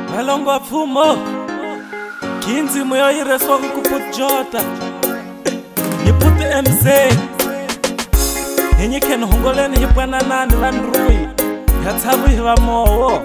Malongwa pfumo Kinzi moyo ireswa kukuput jota Niput MC Hinyi ken hongoleni hipwana nani vandrui Yatabu hiva mowo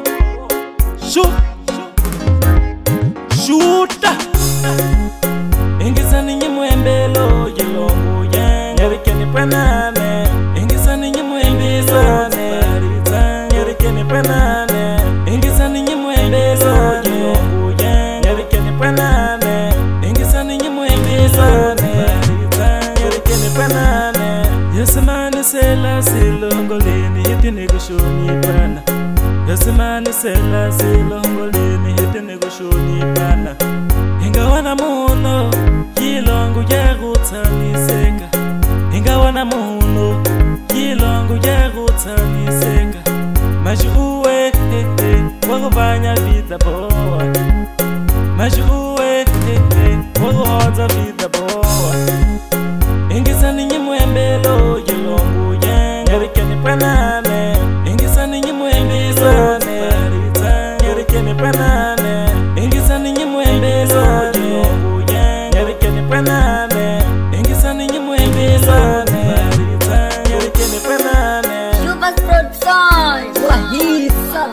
Shoota Ingisa ninyi muembelo Yilongu yang Yerike nipanane Ingisa ninyi muembisane Yerike nipanane Ingisa ninyi muembelo Yilongu yang Yerike nipanane Ingisa ninyi muembisane Yerike nipanane Yasimani sela silongoleni Hiti negushoni pana Yasimani sela silongoleni Hiti negushoni pana Ingawana muno Yilongu yagutaniseka Ingawana muno Yilongu yagutaniseka Maji uwe Wagubanya vida boa Maji uwe Waguhoza vida boa Ingisa ninyi muembelo Yilongu yang Yerike nipanane Ingisa ninyi muembisane Yerike nipanane Ingisa ninyi muembelo Yilongu yang Yerike nipanane Ingisa ninyi muembisane Yerike nipanane Yubas Produções Wahissa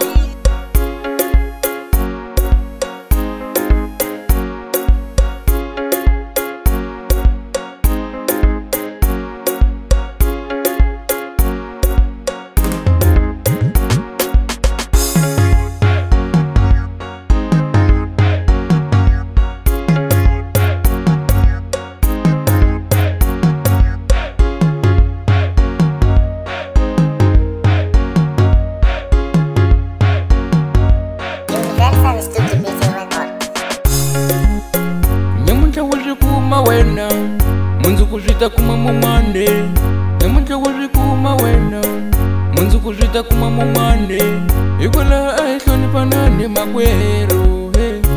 Wena munzu kuzvita kuma mumande Nyamuncha kuzvikuma wena munzu kuzvita kuma mumande Ikola aihlonipa nani makwero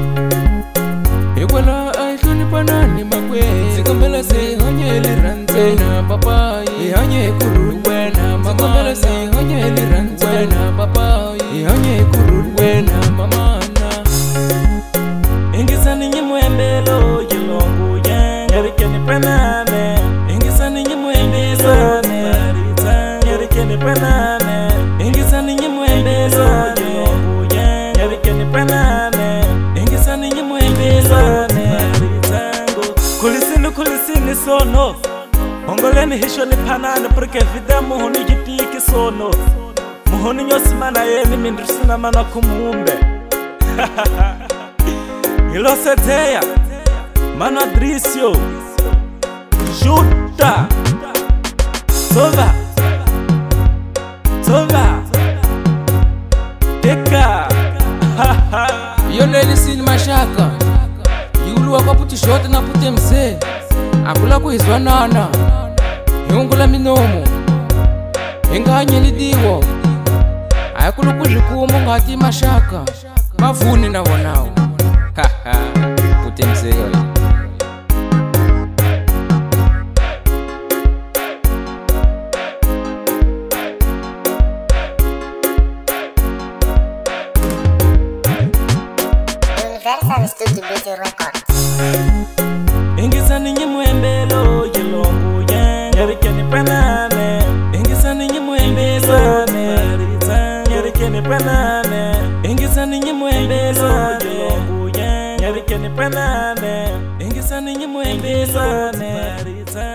Ikola aihlonipa nani makwero Sikambela sihonyeli ranzwena papai Ihanye kururu wena mama Sikambela sihonyeli ranzwena papai Ihanye kururu wena mamana Ingisa ninyi muembelo Yilongu Yerike nipanane Ingisa ninyi muembisane Yerike nipanane Ingisa ninyi muembelo Yilongu yang Yerike nipanane Ingisa ninyi muembisane Kulisini sono Hongoleni hisho nipanane Porque vida muhoni jitiki sono Muhoni nyosimana yeni mindrisina mana kumumbe Iloseteya Mano Adricio Shoota Sova Teka Yoleli sini mashaka Yulu wakaputi shote na puti mse Akula kuhizwa nana Yungula minomo Inganye lidiwo Ayakulu kujikumu ngati mashaka Mavuni na wanao Puti mse yoli Universal Studio Music Records Ingisa ninyi muembelo Yilongu yang Yerike nipanane Ingisa ninyi muembisane Yerike nipanane Ingisa ninyi muembelo Yilongu yang Yerike nipanane Ingisa ninyi muembisane